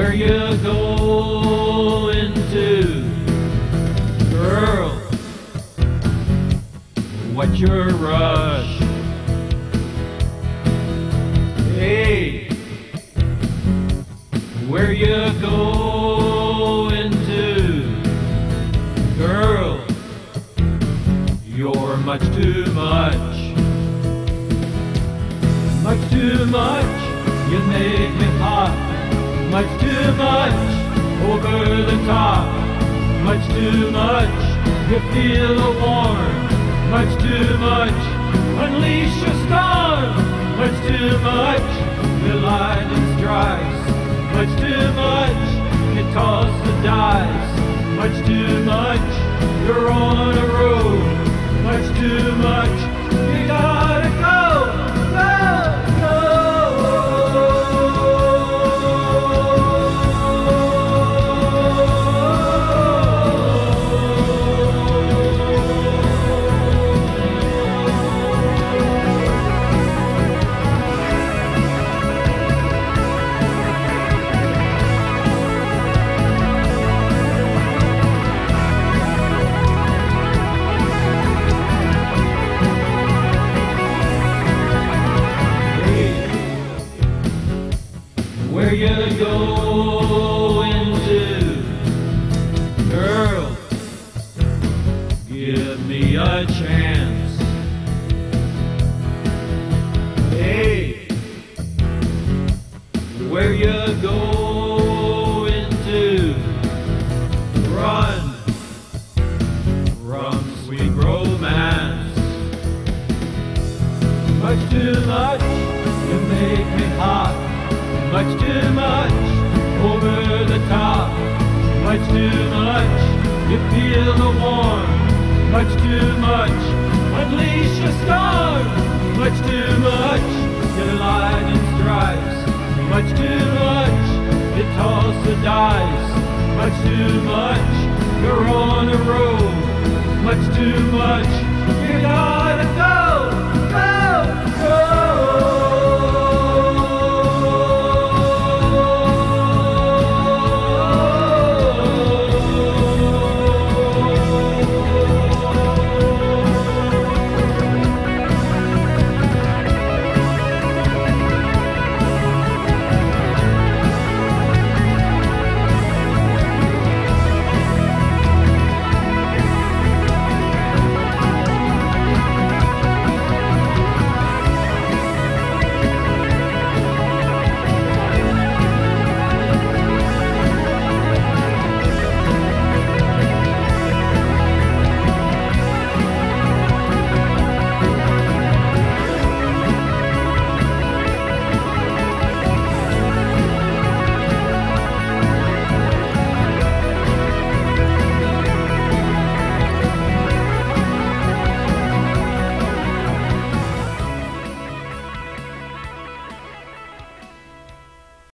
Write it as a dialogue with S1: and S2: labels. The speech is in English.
S1: Where you going to, girl? What's your rush? Hey, where you going to, girl? You're much too much. Much too much, you make me hot. Much too much, over the top. Much too much, you feel the warm. Much too much, unleash your storm. Much too much, you lightning strikes. Much too much, you toss the dice. Much too much, you're on a road. Much too much, you gotta go. Where you going to, girl? Give me a chance. Hey, where you going to? Run from sweet romance. Much too much, you make me hot. Much too much, over the top. Much too much, you feel the warm. Much too much, unleash your storm. Much too much, your lightning strikes. Much too much, you toss the dice. Much too much, you're on a road. Much too much, you gotta go.